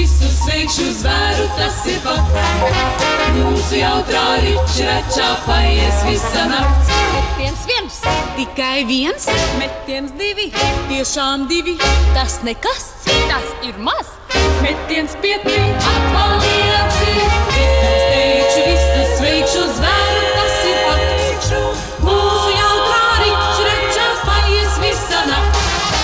visu sveikšu zvēru, tas ir fakts. Mūsu jautrā ričračā paies visa nakts. Metiens viens, Tikai viens, metiens divi, tiešām divi. tas nekas, tas ir maz. Metiens pieci, atpaldies, es teikšu visu sveikšu zvēru, tas ir fakts. Mūsu jautrā ričračā paies visa nakts.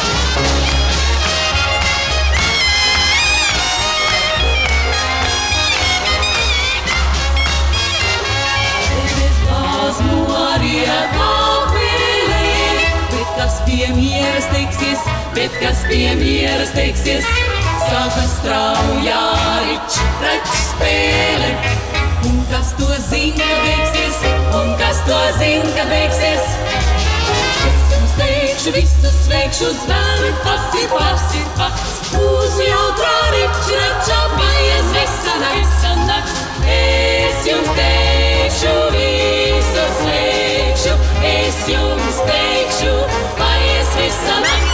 Bet kas pie mieras teiksies, sākas straujā ričrača spēle. Un kas to zina, kad beigsies, un kas to zina, kad beigsies. Es jums teikšu visu sveikšu zvēru, tas ir fakts. Mūsu jautrā ričračā paies visa nakts. Es jums teikšu visu sveikšu, es jums teikšu, paies visa nakts.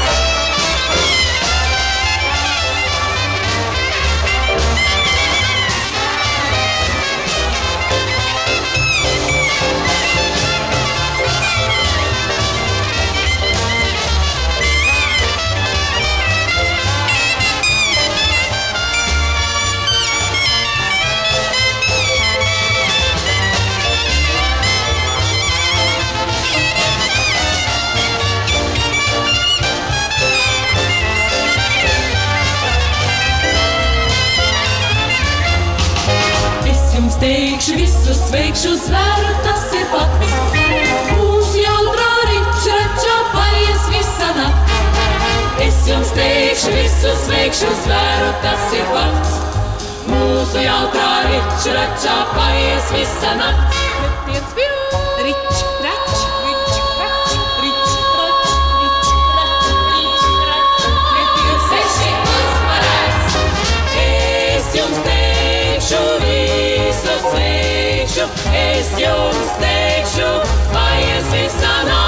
Teikšu visu sveikšu zvēru, tas ir fakts. Mūsu jautrā ričračā paies visa nakts. Es jums teikšu visu sveikšu zvēru, tas ir fakts. Mūsu jautrā ričračā paies visa nakts. Metiens viens, Rič, rač, rič, rač, rič, rič, rač, rič, rač. Metiens seši uzvarēts. Es jums teikšu visu sveikšu, es jums teikšu, paies visa nakts.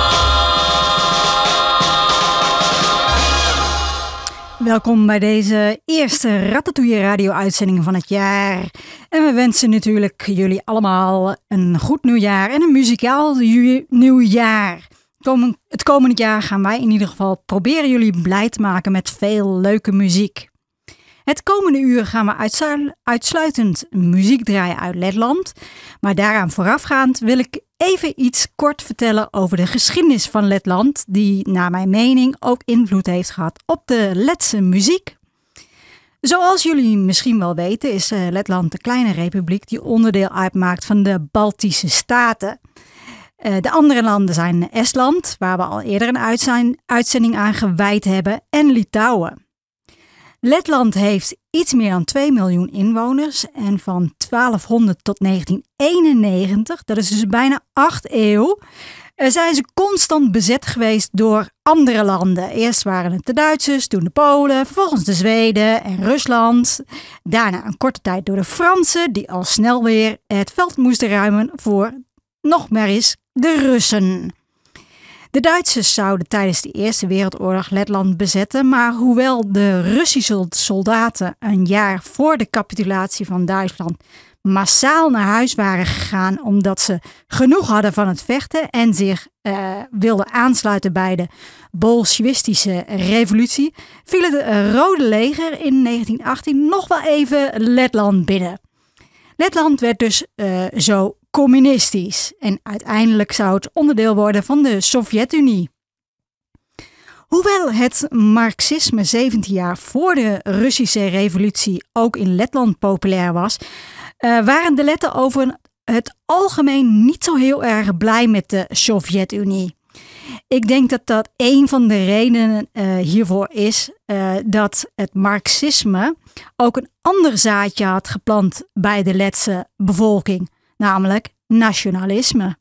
Welkom bij deze eerste Ratatouille radio-uitzending van het jaar. En we wensen natuurlijk jullie allemaal een goed nieuwjaar en een muzikaal nieuwjaar. Het komende jaar gaan wij in ieder geval proberen jullie blij te maken met veel leuke muziek. Het komende uur gaan we uitsluitend muziek draaien uit Letland. Maar daaraan voorafgaand wil ik even iets kort vertellen over de geschiedenis van Letland, die naar mijn mening ook invloed heeft gehad op de Letse muziek. Zoals jullie misschien wel weten is Letland een kleine republiek die onderdeel uitmaakt van de Baltische Staten. De andere landen zijn Estland, waar we al eerder een uitzending aan gewijd hebben, en Litouwen. Letland heeft iets meer dan 2 miljoen inwoners en van 1200 tot 1991, dat is dus bijna 8 eeuwen, zijn ze constant bezet geweest door andere landen. Eerst waren het de Duitsers, toen de Polen, vervolgens de Zweden en Rusland. Daarna een korte tijd door de Fransen, die al snel weer het veld moesten ruimen voor nog maar eens de Russen. De Duitsers zouden tijdens de Eerste Wereldoorlog Letland bezetten, maar hoewel de Russische soldaten een jaar voor de capitulatie van Duitsland massaal naar huis waren gegaan omdat ze genoeg hadden van het vechten en zich wilden aansluiten bij de Bolsjewistische revolutie, viel het Rode Leger in 1918 nog wel even Letland binnen. Letland werd dus zo communistisch en uiteindelijk zou het onderdeel worden van de Sovjet-Unie. Hoewel het marxisme 17 jaar voor de Russische revolutie ook in Letland populair was, waren de Letten over het algemeen niet zo heel erg blij met de Sovjet-Unie. Ik denk dat dat een van de redenen hiervoor is dat het marxisme ook een ander zaadje had geplant bij de Letse bevolking, namelijk nationalisme.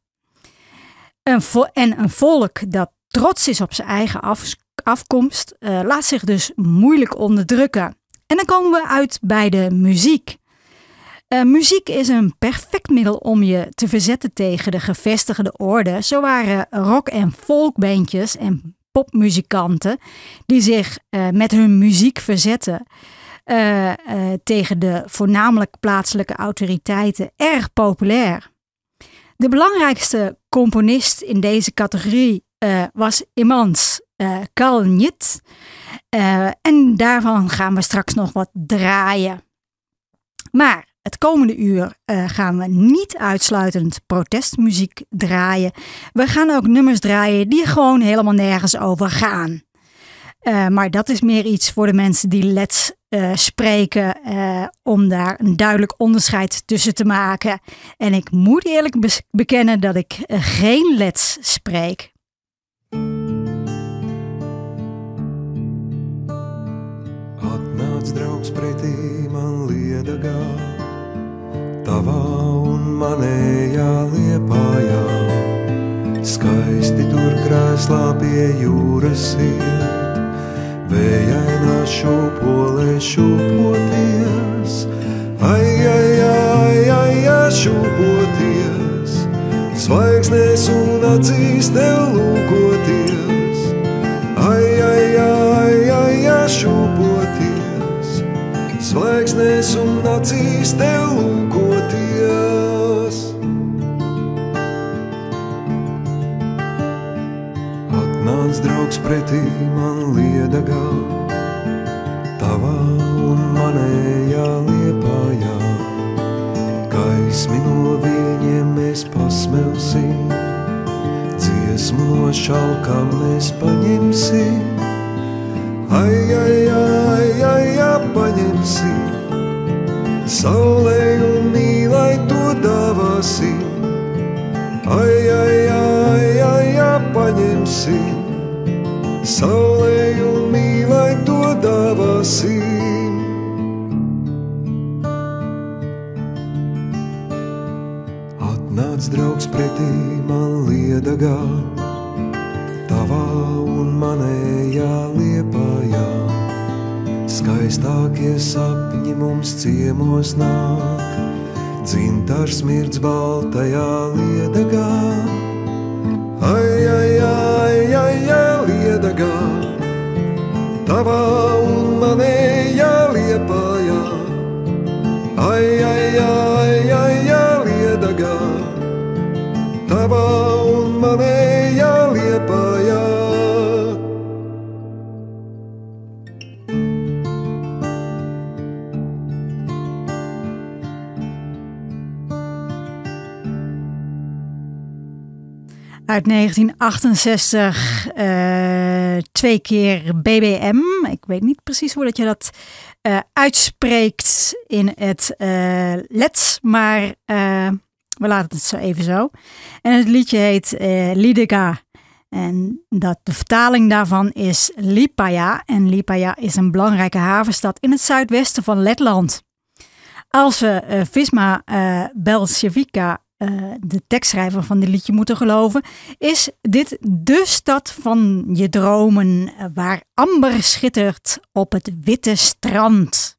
Een volk dat trots is op zijn eigen afkomst laat zich dus moeilijk onderdrukken. En dan komen we uit bij de muziek. Muziek is een perfect middel om je te verzetten tegen de gevestigde orde. Zo waren rock- en folkbandjes en popmuzikanten die zich met hun muziek verzetten tegen de voornamelijk plaatselijke autoriteiten erg populair. De belangrijkste componist in deze categorie was immers Kalniet. En daarvan gaan we straks nog wat draaien. Maar het komende uur gaan we niet uitsluitend protestmuziek draaien. We gaan ook nummers draaien die gewoon helemaal nergens over gaan. Maar dat is meer iets voor de mensen die Lets spreken, om daar een duidelijk onderscheid tussen te maken. En ik moet eerlijk bekennen dat ik geen Lets spreek. Atnāc draugs pretī man Liedagā, tavā un manējā Liepājā. Skaisti tur krēslā pie jūras iet, vējainā šūpolē šūpoties. Ai, ai, ai, ai, ai, šūpoties, zvaigznēs un acīs tev lūkoties. Ai, ai, ai, ai, ai, šūpoties, zvaigznēs un acīs tev lūkoties. Atnāc draugs pretī man Liedagā, tavā un manējā Liepājā. Gaismi no viļņiem mēs pasmelsim, dziesmu no šalkām mēs paņemsim. Ai, ai, ai, ai, ai, paņemsim, saulē un mīlai to dāvāsim. Ai, ai, ai, ai, ai, paņemsim, saulē un mīlai to dāvāsim. Atnāc draugs pretī man Liedagā, tavā un manējā Liepājā. Skaistākie sapņi mums ciemos nāk, dzintars mirdz baltajā Liedagā. Ai, ai, ai, ai, ai, Liedagā, tavā un manējā Liepājā. Ai, ai, ai, ai, ai, Liedagā, tavā un manējā Liepājā. Uit 1968, 2 keer BBM. Ik weet niet precies hoe dat je dat uitspreekt in het Lets, maar we laten het zo even zo. En het liedje heet Liedega. En de vertaling daarvan is Liepāja. En Liepāja is een belangrijke havenstad in het zuidwesten van Letland. Als we Visma Belčevica, de tekstschrijver van dit liedje, moeten geloven, is dit de stad van je dromen, waar amber schittert op het witte strand.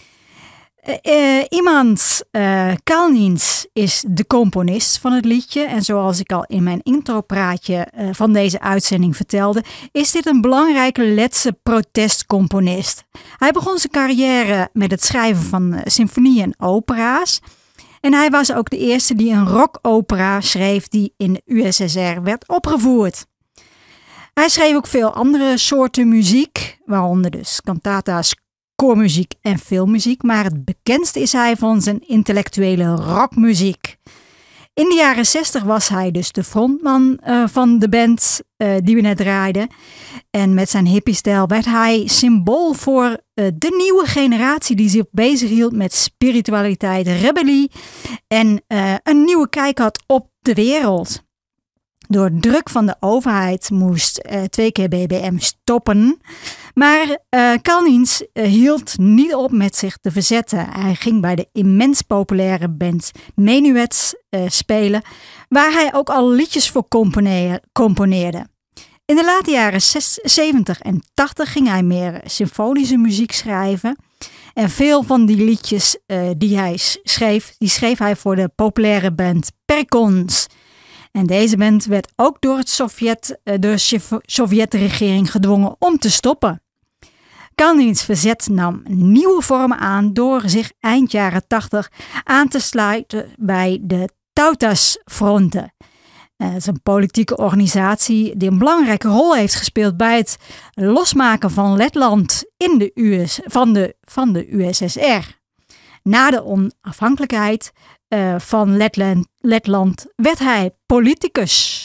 Iemand Kalniņš is de componist van het liedje. En zoals ik al in mijn intropraatje van deze uitzending vertelde, is dit een belangrijke Letse protestcomponist. Hij begon zijn carrière met het schrijven van symfonieën en opera's. En hij was ook de eerste die een rockopera schreef die in de USSR werd opgevoerd. Hij schreef ook veel andere soorten muziek, waaronder dus cantata's, koormuziek en filmmuziek, maar het bekendst is hij van zijn intellectuele rockmuziek. In de jaren 60 was hij dus de frontman van de band die we net draaiden. En met zijn hippiestijl werd hij symbool voor de nieuwe generatie die zich bezighield met spiritualiteit, rebellie en een nieuwe kijk had op de wereld. Door druk van de overheid moest 2 keer BBM stoppen. Maar Kalniņš hield niet op met zich te verzetten. Hij ging bij de immens populaire band Menuets spelen, waar hij ook al liedjes voor componeerde. In de late jaren 70 en 80 ging hij meer symfonische muziek schrijven. En veel van die liedjes die hij schreef hij voor de populaire band Perkons. En deze band werd ook door de Sovjet-regering gedwongen om te stoppen. Kalniņš verzet nam nieuwe vormen aan door zich eind jaren 80 aan te sluiten bij de Tautas-fronten. Het is een politieke organisatie die een belangrijke rol heeft gespeeld bij het losmaken van Letland van de USSR. Na de onafhankelijkheid van Letland werd hij politicus.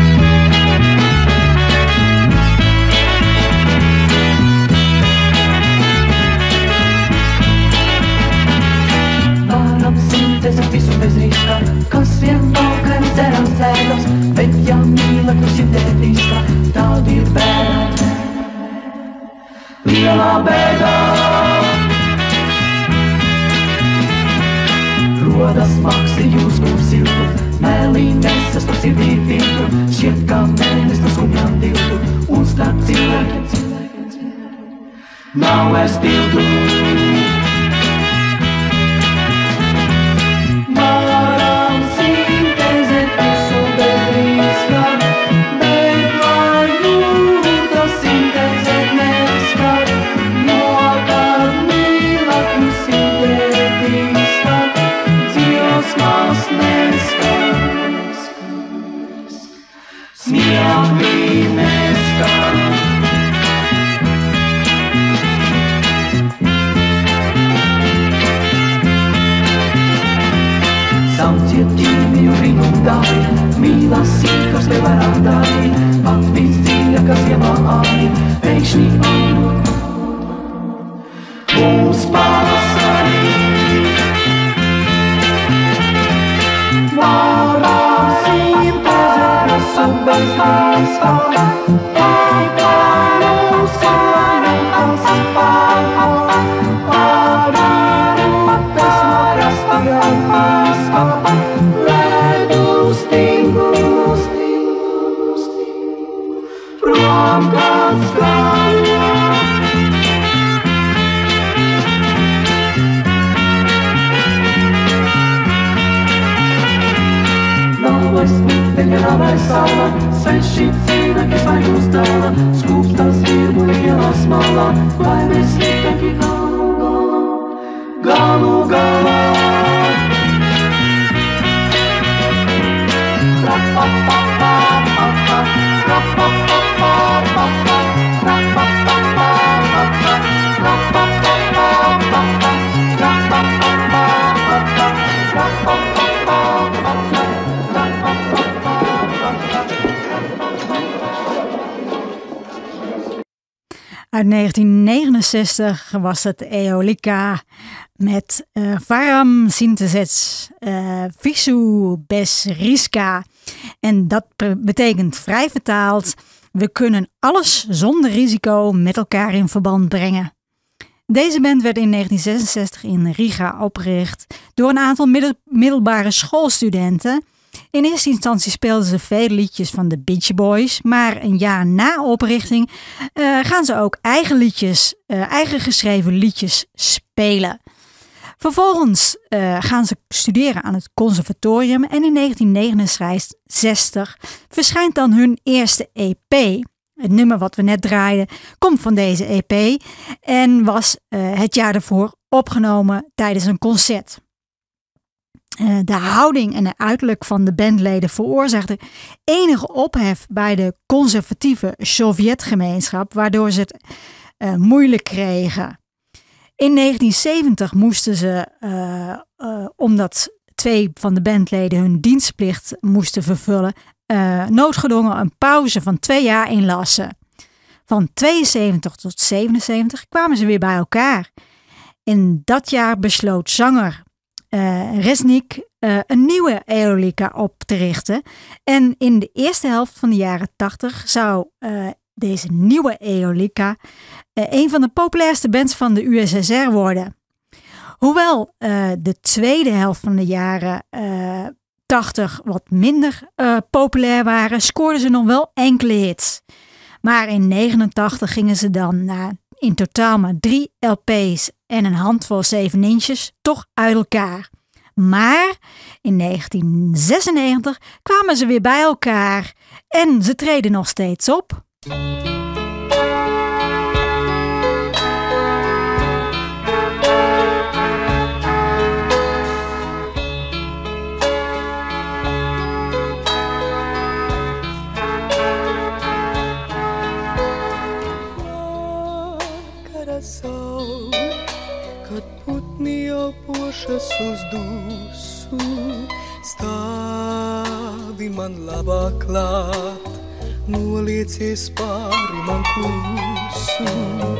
Synteze visu bez riska, kas vien valkani cerams dzēros, bet ja mīlekļu sintētiska, tāda ir bēda. Lielā bēdā. Rodas makstījus, kur siltu, mēlī nesas to sirdī filtru, šķiet kā mēnes to skumjām diltu, un starp cilvēkiem nav es tiltu. Mīlas sīkars vēl varādāji, pat visdziļa, kas iemāji, pēkšņi ārot mūs pavasarī. Varam sinteze visu bez riska, kā mūs varas pāro, pāri upes norastījām pīska. Sala, sveši cilvēki vai mūs dala, skūpstās virbuļi ielās malā, vai mēs sliktaki galu galā. Uit 1969 was het Eolica met Varam Syntezets Visu bez riska. En dat betekent vrij vertaald, we kunnen alles zonder risico met elkaar in verband brengen. Deze band werd in 1966 in Riga opgericht door een aantal middelbare schoolstudenten. In eerste instantie speelden ze vele liedjes van de Beach Boys, maar een jaar na oprichting gaan ze ook eigen geschreven liedjes spelen. Vervolgens gaan ze studeren aan het conservatorium en in 1969 verschijnt dan hun eerste EP. Het nummer wat we net draaiden komt van deze EP en was het jaar daarvoor opgenomen tijdens een concert. De houding en het uiterlijk van de bandleden veroorzaakte enige ophef bij de conservatieve Sovjetgemeenschap, waardoor ze het moeilijk kregen. In 1970 moesten ze, omdat 2 van de bandleden hun dienstplicht moesten vervullen, noodgedwongen een pauze van 2 jaar inlassen. Van 72 tot 77 kwamen ze weer bij elkaar. In dat jaar besloot zanger Resnik een nieuwe Eolica op te richten. En in de eerste helft van de jaren 80 zou deze nieuwe Eolica een van de populairste bands van de USSR worden. Hoewel de tweede helft van de jaren 80 wat minder populair waren, scoorden ze nog wel enkele hits. Maar in 89 gingen ze dan na in totaal maar 3 LP's en een handvol 7-inches toch uit elkaar. Maar in 1996 kwamen ze weer bij elkaar en ze treden nog steeds op. Ieelpošas uz dusu, stāvi man labā klāt, noliecies pāri man klusu.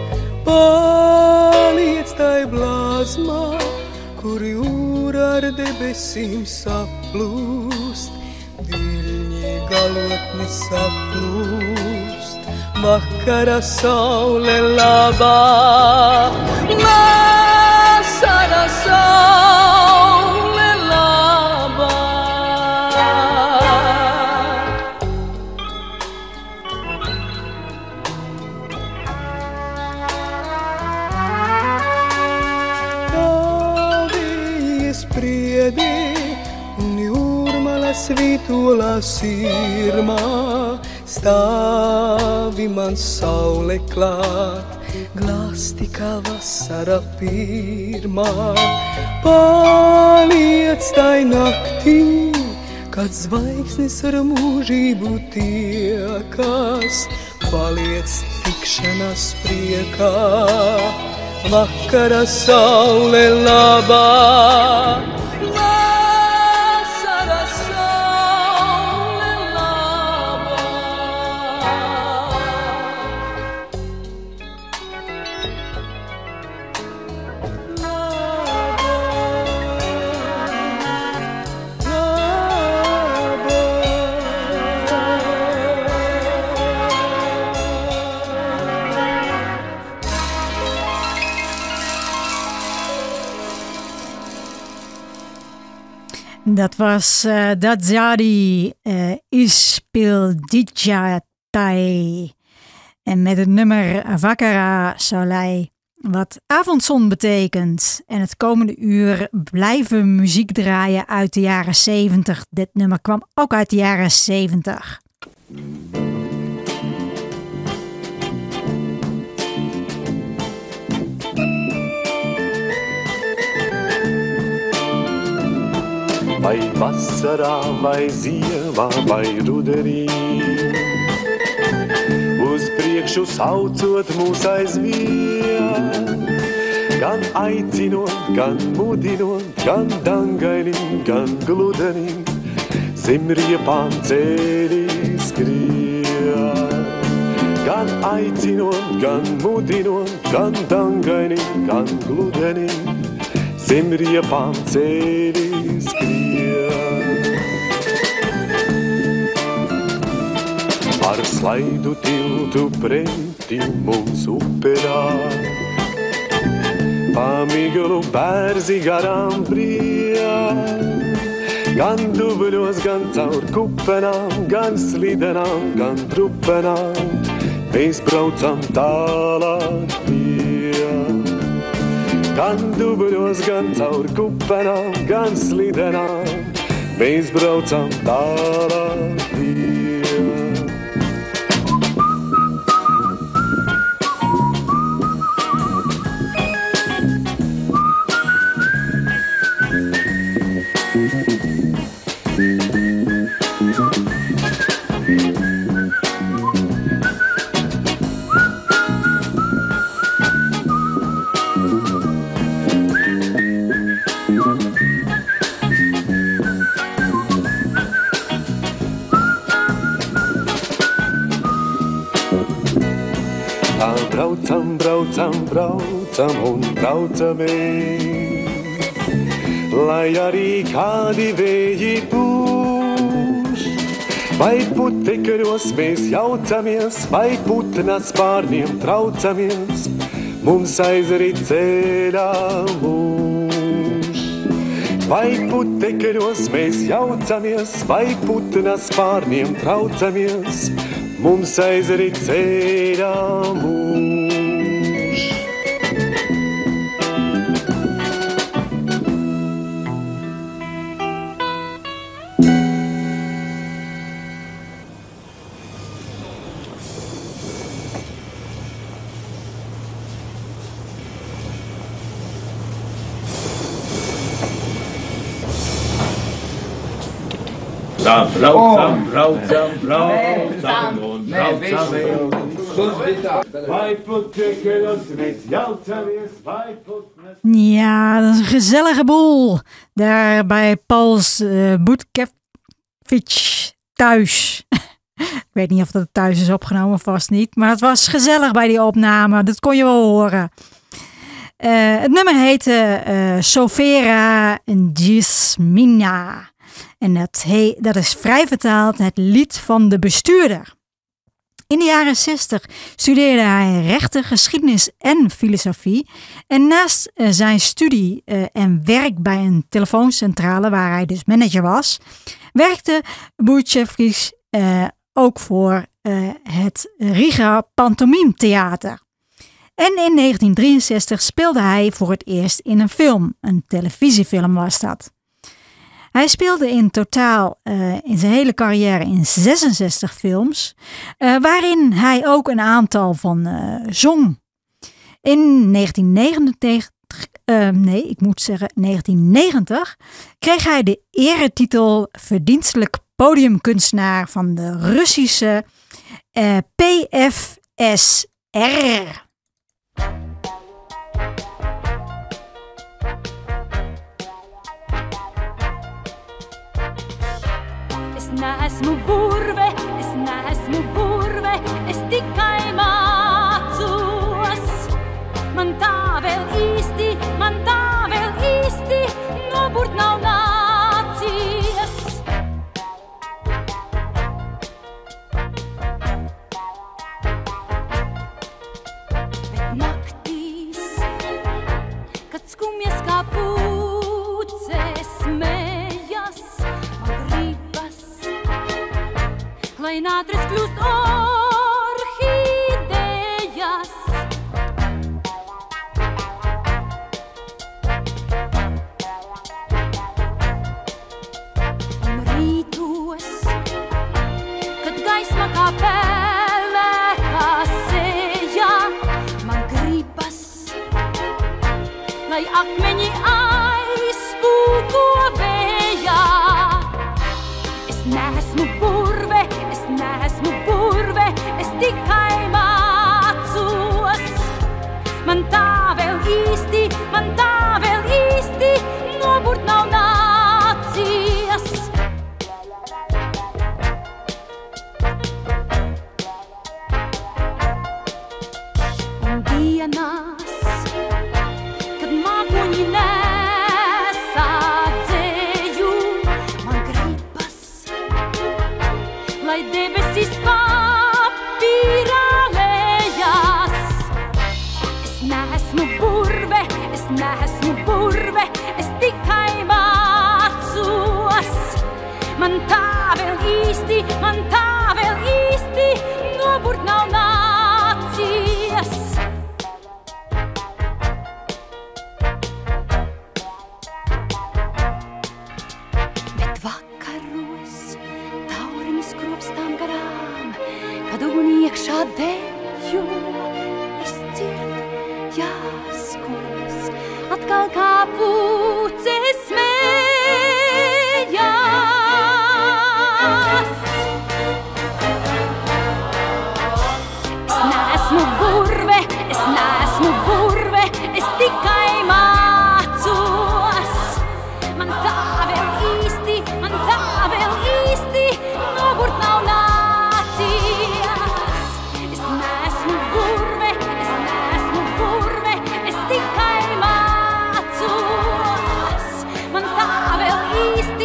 Paliec tai blāzmā, kur jūra ar debesīm saplūst, viļņi galotni saplūst, vakara saule labā. Vasara saule labā. Tavi spriedi un jūrmala svītolā sirmā, stāvi man saule klāt, glāsti kā vasara pirmā. Paliec tai naktī, kad zvaigznes ar mūžību tiekas, paliec tikšanās priekā, vakara saule labā. Vasara saule labā. Dat was Dadzadi Ispildijatay. En met het nummer Vakara Soleil, wat avondzon betekent. En het komende uur blijven muziek draaien uit de jaren 70. Dit nummer kwam ook uit de jaren 70. Vai vasarā, vai ziemā, vai rudenī, uz priekšu saucot mūs aizvien, gan aicinot, gan mudinot, gan dangainim, gan gludenim, zem riepām ceļi skrien. Gan aicinot, gan mudinot, gan dangainim, gan gludenim, zem riepām ceļi skrien. Ar slaidu tiltu pretī mums upērā, pamiglu bērzi garām brien, gan dubļos, gan caur kupenām, gan slidenām, gan drupenām, mēs braucam tālāk vien. Gan dubļos, gan caur kupenām, gan slidenām, mēs braucam tālāk vien. Braucam un braucamies, lai arī kādi vēji pūš. Vai putekļos mēs jaucamies, vai putnas pārniem traucamies, mums aizrit ceļā mūž. Vai putekļos mēs jaucamies, vai putnas pārniem traucamies, mums aizrit ceļā mūž. Braucam un braucam. Ja, dat is een gezellige boel. Daar bij Pauls Butkiewicz thuis. Ik weet niet of dat thuis is opgenomen, vast niet. Maar het was gezellig bij die opname. Dat kon je wel horen. Het nummer heette Sofera Gismina. En dat is vrij vertaald het lied van de bestuurder. In de jaren 60 studeerde hij rechten, geschiedenis en filosofie. En naast zijn studie en werk bij een telefooncentrale, waar hij dus manager was, werkte Butkiewicz ook voor het Riga Pantomime Theater. En in 1963 speelde hij voor het eerst in een film. Een televisiefilm was dat. Hij speelde in totaal in zijn hele carrière in 66 films, waarin hij ook een aantal van zong. In 1990 kreeg hij de eretitel verdienstelijk podiumkunstenaar van de Russische PFSR. Esmu burve, estikai matsuas. Man tavel isti, no burt nav nācies. Bet naktīs, kad skumjas kā puces smējas, man gribas, lai nātris kļūst orhidejas. Un rītos, kad gaisma kā pelēkā sejā, man gribas, lai akmeņi aizspūko vējā. Es neesmu burve, es tikai mācos. Man tā vēl īsti, noburt nav nācies. Un dienās, kad mākoņi nesā dzēju, man gribas, lai debesis papīrā lejās. Es neesmu burve, es tikai mācos. Man tā vēl īsti, noburt nav nācies. Bet vakaros tauriņu skropstām garām, kad uguni iekšā deju, es dzirdu jāskuras, atkal kā puces smējās. Es neesmu burve, es tikai mācos. Man tā vēl īsti, noburt nav nācies. Es neesmu burve, es tikai mācos. Man tā vēl īsti,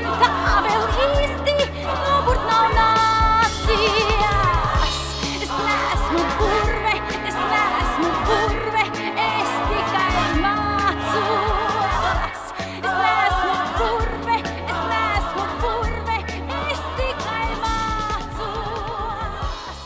noburt nav nācies. Es neesmu burve, es tikai mācos. Es neesmu burve, es tikai mācos.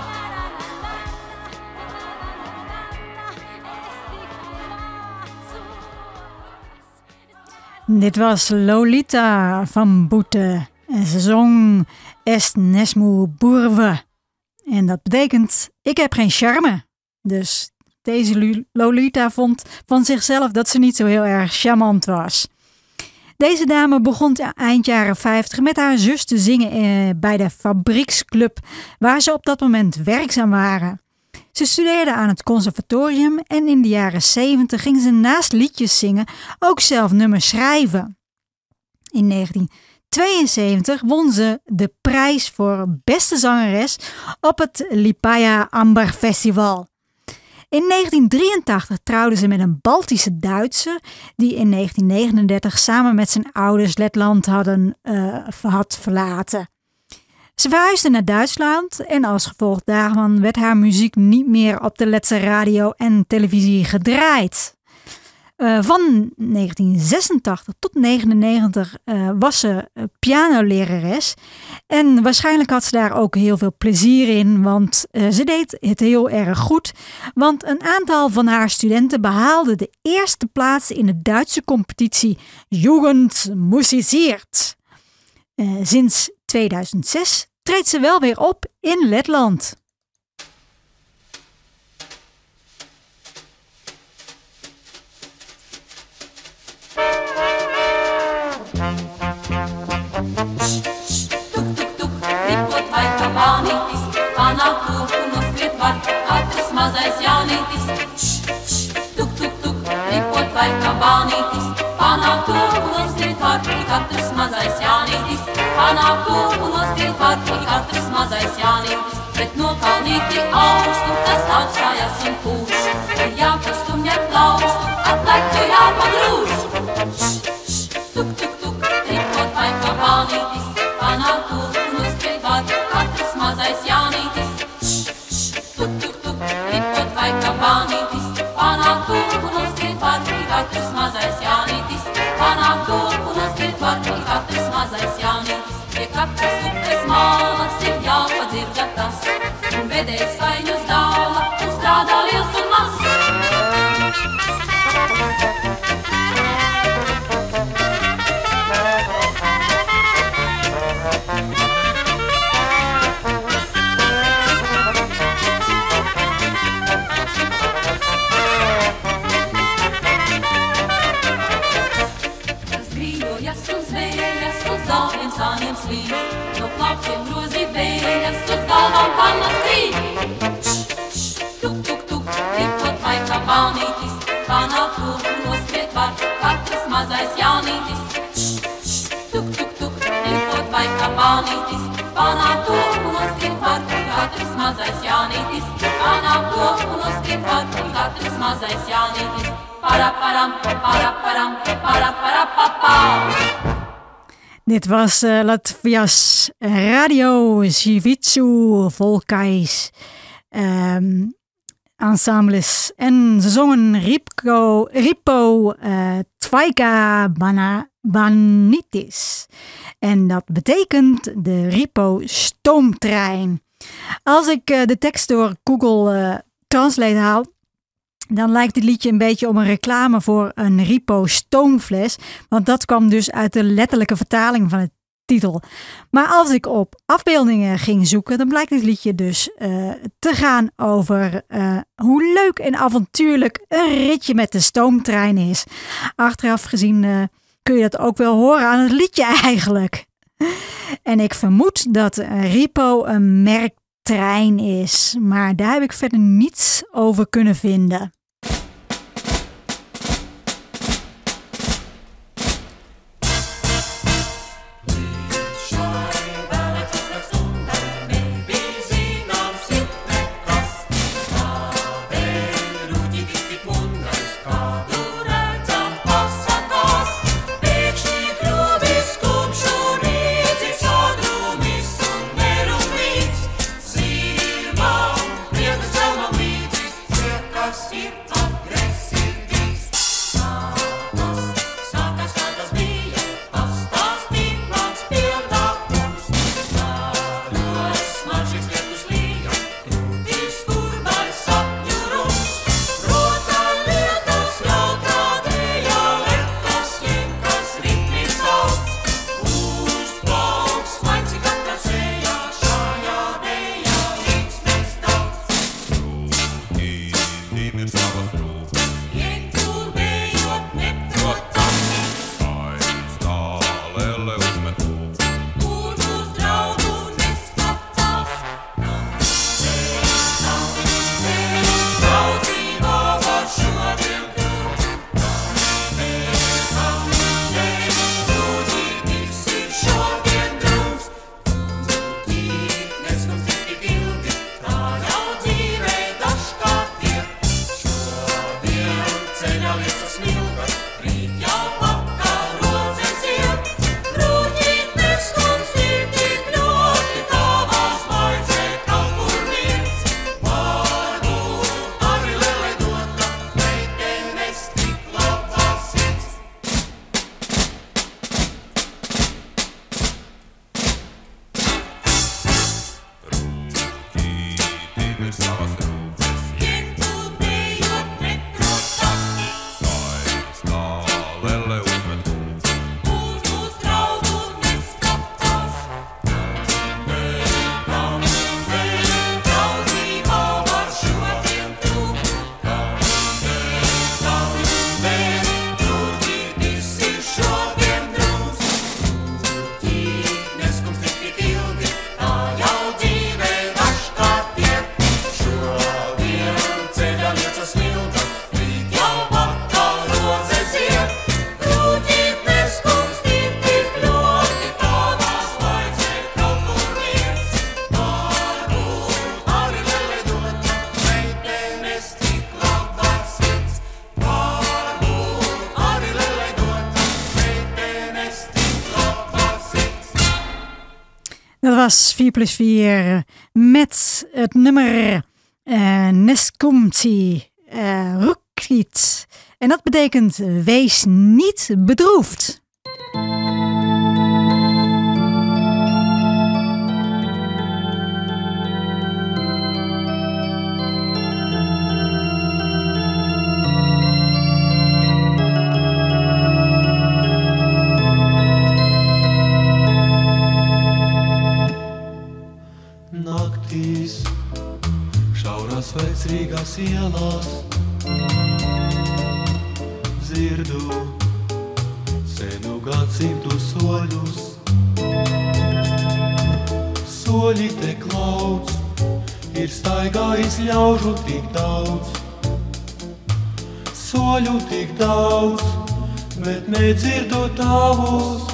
Dit was Lolita van Boete en ze zong Est nesmu burve. En dat betekent, ik heb geen charme. Dus deze Lolita vond van zichzelf dat ze niet zo heel erg charmant was. Deze dame begon eind jaren 50 met haar zus te zingen bij de fabrieksclub waar ze op dat moment werkzaam waren. Ze studeerde aan het conservatorium en in de jaren 70 ging ze naast liedjes zingen ook zelf nummers schrijven. In 1972 won ze de prijs voor beste zangeres op het Liepāja Amber Festival. In 1983 trouwde ze met een Baltische Duitser die in 1939 samen met zijn ouders Letland had verlaten. Ze verhuisde naar Duitsland en als gevolg daarvan werd haar muziek niet meer op de Letse radio en televisie gedraaid. Van 1986 tot 1999 was ze pianolerares en waarschijnlijk had ze daar ook heel veel plezier in, want ze deed het heel erg goed. Want een aantal van haar studenten behaalde de eerste plaats in de Duitse competitie Jugend Musiziert. Sinds 2006 treedt ze wel weer op in Letland. Katrs mazais jaunītis, tuk, tuk, tuk, ripot vai kabānītis, panāk to un noskriet var, katrs mazais jaunītis, panāk to un noskriet var, katrs mazais jaunītis, bet nokalnīti augstu, tas augstājās un pūš, ir jāpastumj ar plaustu, atlecu jāpagrūž. Tuk, tuk, tuk, ripot vai kabānītis, panāk to un noskriet var, katrs mazais jaunītis, kabānītis, panāk to un noskriet var, katrs mazais jaunītis, panāk to un noskriet var, katrs mazais jaunītis, pie katras upes malas ir jāpadzirda tas, un vedējs skaņus dāla, un strādā liels un mazs. Sāniem slīd, no plaukiem grozi vējas, uz galvām pannas krīt. Tuk, tuk, tuk, ripot vai kabānītis, panāk to un noskriet var, katrs mazais jaunītis. Tuk, tuk, tuk, ripot vai kabānītis, panāk to un noskriet var, katrs mazais jaunītis. Panāk to un noskriet var, katrs mazais jaunītis. Para, param, para, param, para, para, papa. Dit was Latvias Radio Živīcu Volkais ensembles. En ze zongen Ripo Tvaika Banitis. En dat betekent de Ripo stoomtrein. Als ik de tekst door Google Translate haal, dan lijkt dit liedje een beetje op een reclame voor een Ripo stoomfles. Want dat kwam dus uit de letterlijke vertaling van het titel. Maar als ik op afbeeldingen ging zoeken, dan blijkt dit liedje dus te gaan over hoe leuk en avontuurlijk een ritje met de stoomtrein is. Achteraf gezien kun je dat ook wel horen aan het liedje eigenlijk. En ik vermoed dat Ripo een merktrein is. Maar daar heb ik verder niets over kunnen vinden. Ir Dat was 4+4 met het nummer Neskumti Rukit. En dat betekent wees niet bedroefd. Naktīs, šaurās vecrīgās ielās, dzirdu senu gadsimtu soļus. Soļi te klauds, ir staigājis ļaužu tik daudz. Soļu tik daudz, bet nedzirdu tavus.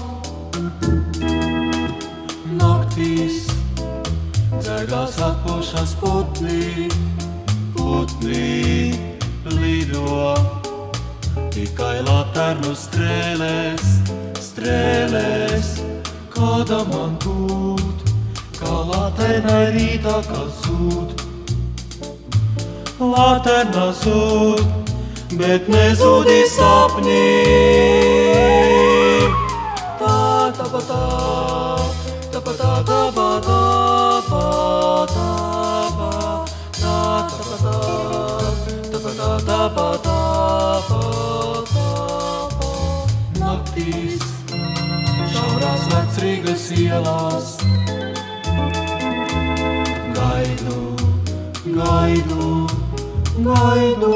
Naktīs, dzēgās atpošas putnī, putnī lido. Tikai laternu strēlēs, strēlēs, kāda man būt, kā laternai rītā, kas zūd. Laterna zūd, bet nezūdī sapnī. Tā, tā, tā, tā. Naktīs, šaurās vecrīgas ielās, gaidu, gaidu, gaidu.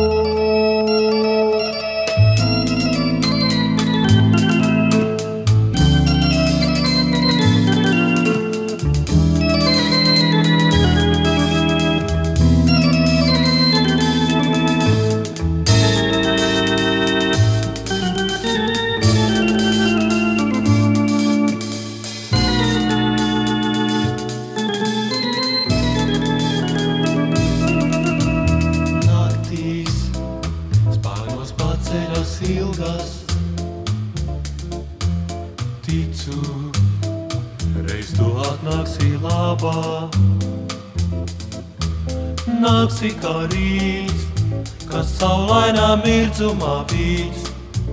Ilgas, ticu, reiz tu atnāksi labā. Nāksi kā rīts, kas saulainā mirdzumā vīts.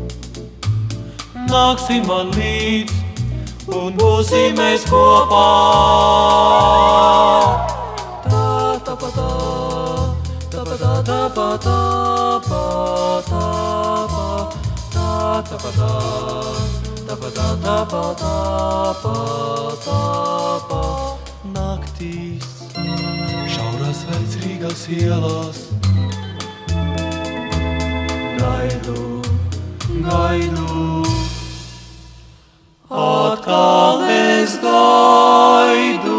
Nāksi man līdz un būsim mēs kopā. Tā, tā, tā, tā, tā, tā, tā, tā, tā, tā. Tapada, tapada, tapada, tapada. Naktīs, šaurās vecrīgās ielās, gaidu, gaidu, atkal es gaidu.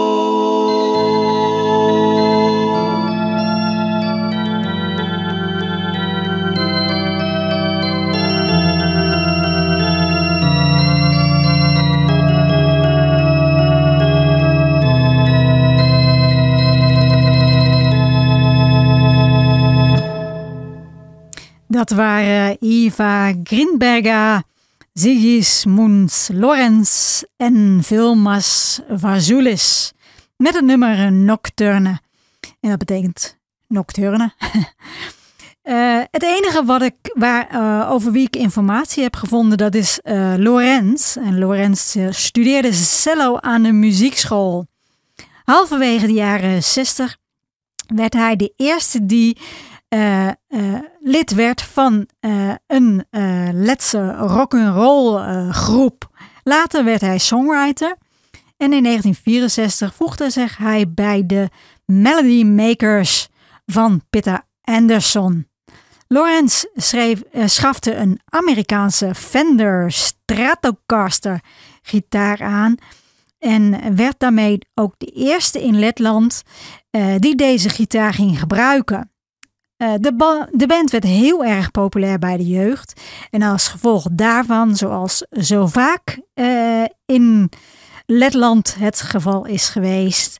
Dat waren Eva Grinberga, Sigismund Lorenz en Vilmas Vazoulis met het nummer Nocturne. En dat betekent nocturne. Het enige over wie ik informatie heb gevonden, dat is Lorenz. En Lorenz studeerde cello aan de muziekschool. Halverwege de jaren 60 werd hij de eerste die lid werd van een Letse rock'n'roll groep. Later werd hij songwriter en in 1964 voegde zich hij bij de Melody Makers van Peter Anderson. Lorenz schafte een Amerikaanse Fender Stratocaster gitaar aan en werd daarmee ook de eerste in Letland die deze gitaar ging gebruiken. De band werd heel erg populair bij de jeugd. En als gevolg daarvan, zoals zo vaak in Letland het geval is geweest,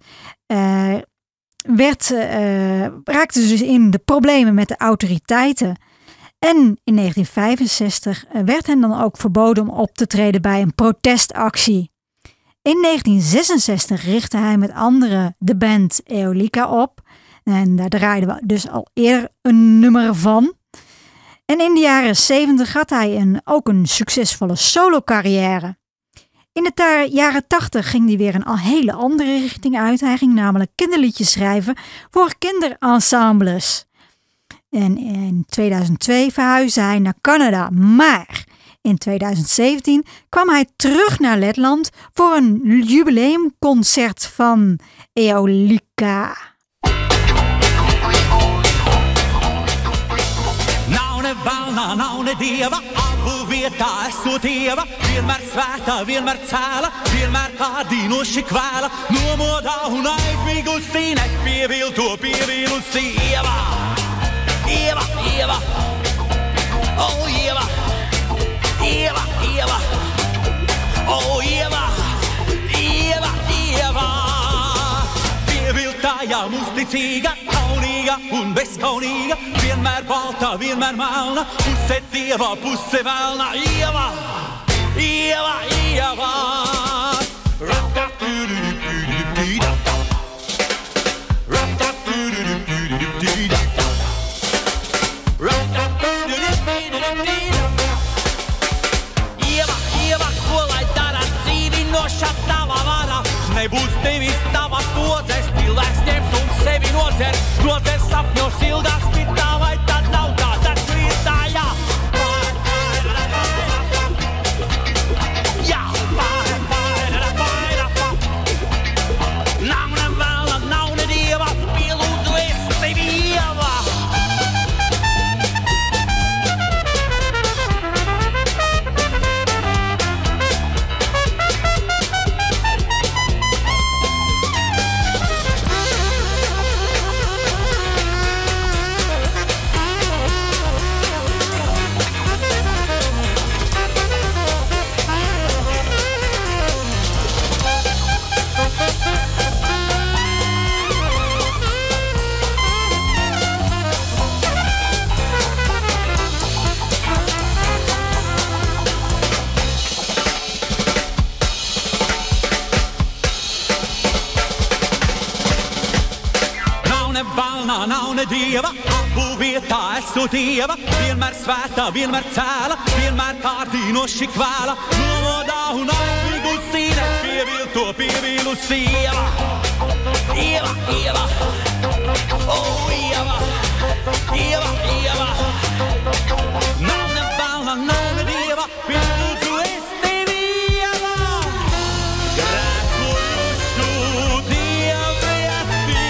raakten ze dus in de problemen met de autoriteiten. En in 1965 werd hen dan ook verboden om op te treden bij een protestactie. In 1966 richtte hij met anderen de band Eolica op. En daar draaiden we dus al eerder een nummer van. En in de jaren 70 had hij ook een succesvolle solo-carrière. In de jaren 80 ging hij weer een hele andere richting uit. Hij ging namelijk kinderliedjes schrijven voor kinderensembles. En in 2002 verhuisde hij naar Canada. Maar in 2017 kwam hij terug naar Letland voor een jubileumconcert van Eolica. Valna, naune dieva, abuvita e sutiva, vilmer sveta, vilmer cela, vilmer cardino schiquela, nuomo da un'ais mi gusine, pivil tu, pivil Eva, Eva, Eva, oh Eva, Eva, Eva, oh Eva, Eva, Eva, pivil taia musticiga, kauniga, un beskauniga, vilmer balta, vilmer malna, pusse dieva, pusse valna, Eva, Eva, Eva. Ne būs tevis tavas odzes, cilvēks ņems un sevi nodzer, nodzer sapņos ilgāk spitā, vai tad nav tā, taču ir tā, jā. Jā, nav ne vēlna, nav ne dieva, pielūdzu es tevi Ieva. Nav ne dieva, abuvietā esmu dieva, vienmēr svētā, vienmēr cēla, vienmēr kārdino šikvēla, nomodā un aizmigusīne, pievilto pievilusi Ieva, Ieva, Ieva, oh Ieva, Ieva, Ieva, nav ne vēlna, nav ne dieva, pielūdzu es tevi Ieva, grēkojušu dievieti.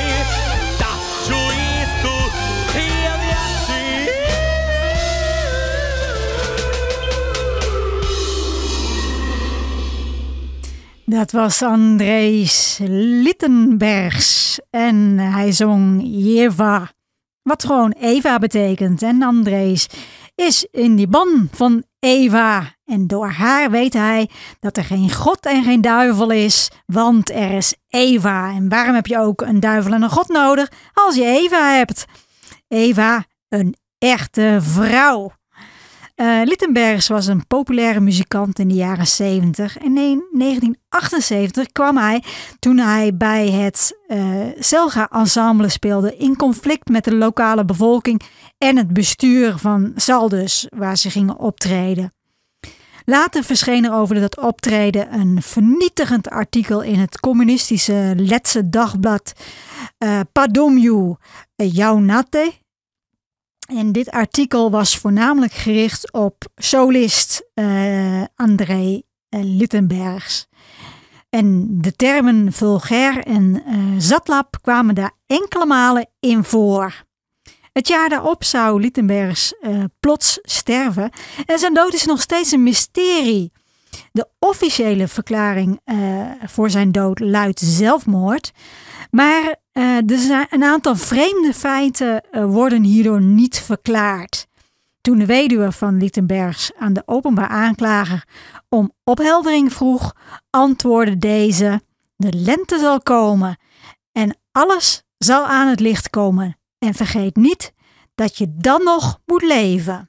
Dat was Andries Littenbergs en hij zong Eva, wat gewoon Eva betekent. En Andries is in die ban van Eva en door haar weet hij dat er geen God en geen duivel is, want er is Eva. En waarom heb je ook een duivel en een God nodig als je Eva hebt? Eva, een echte vrouw. Littenbergs was een populaire muzikant in de jaren 70. En in 1978 kwam hij, toen hij bij het Selga Ensemble speelde, in conflict met de lokale bevolking en het bestuur van Saldus, waar ze gingen optreden. Later verscheen er over dat optreden een vernietigend artikel in het communistische Letse dagblad Padomju Jaunate. En dit artikel was voornamelijk gericht op solist André Littenbergs. En de termen vulgair en zatlap kwamen daar enkele malen in voor. Het jaar daarop zou Littenbergs plots sterven en zijn dood is nog steeds een mysterie. De officiële verklaring voor zijn dood luidt zelfmoord, maar een aantal vreemde feiten worden hierdoor niet verklaard. Toen de weduwe van Littenbergs aan de openbaar aanklager om opheldering vroeg, antwoordde deze: de lente zal komen en alles zal aan het licht komen. En vergeet niet dat je dan nog moet leven.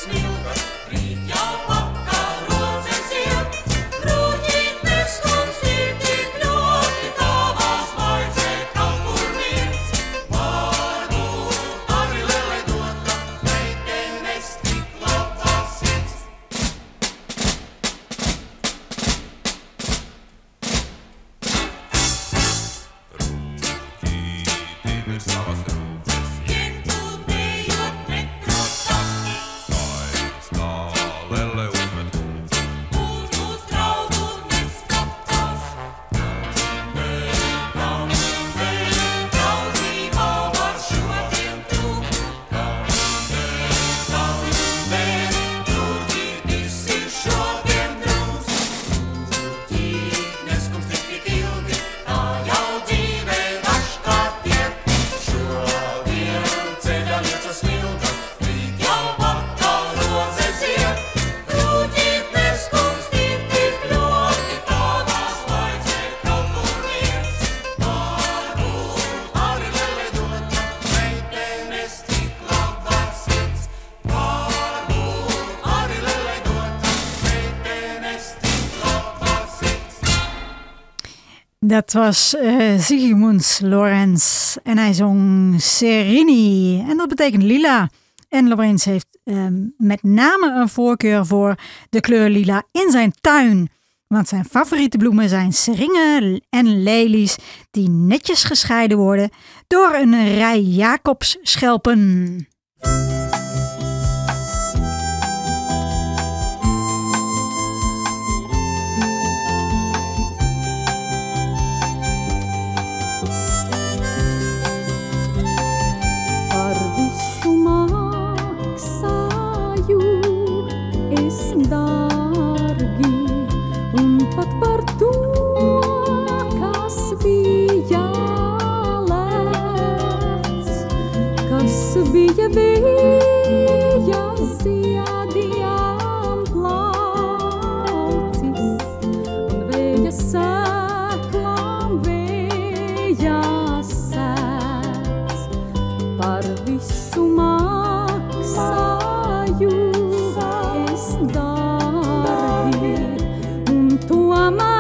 Dat was Sigmund Lorenz en hij zong Serini en dat betekent lila. En Lorenz heeft met name een voorkeur voor de kleur lila in zijn tuin. Want zijn favoriete bloemen zijn seringen en lelies die netjes gescheiden worden door een rij Jacobsschelpen. Bija ziediem plaucis un vēja sēklām vēja sēdz. Par visu maksāju es dārgi un tomēr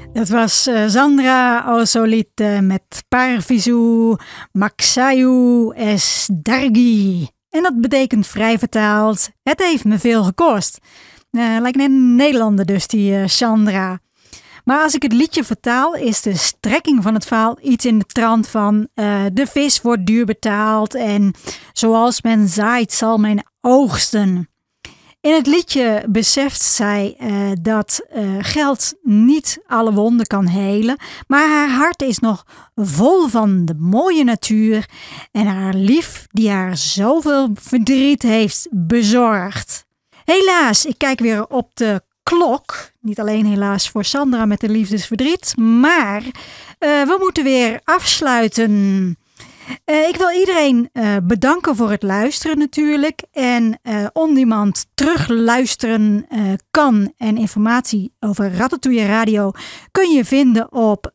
Dat was Sandra Osolite met Parvisu Maxayu Esdargi. En dat betekent vrij vertaald, het heeft me veel gekost. Lijkt net een Nederlander dus, die Sandra. Maar als ik het liedje vertaal, is de strekking van het verhaal iets in de trant van de vis wordt duur betaald en zoals men zaait zal men oogsten. In het liedje beseft zij dat geld niet alle wonden kan helen, maar haar hart is nog vol van de mooie natuur en haar lief die haar zoveel verdriet heeft bezorgd. Helaas, ik kijk weer op de klok. Niet alleen helaas voor Sandra met de liefdesverdriet, maar we moeten weer afsluiten. Ik wil iedereen bedanken voor het luisteren natuurlijk. En on-demand terugluisteren kan. En informatie over Ratatouille Radio kun je vinden op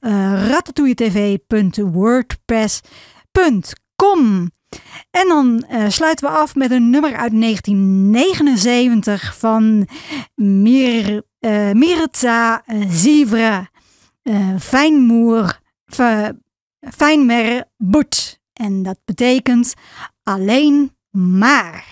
ratatouilletv.wordpress.com. En dan sluiten we af met een nummer uit 1979 van Mirza Zivra Fijnmer Boet. En dat betekent alleen maar.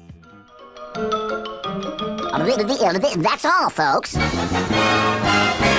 That's all, folks.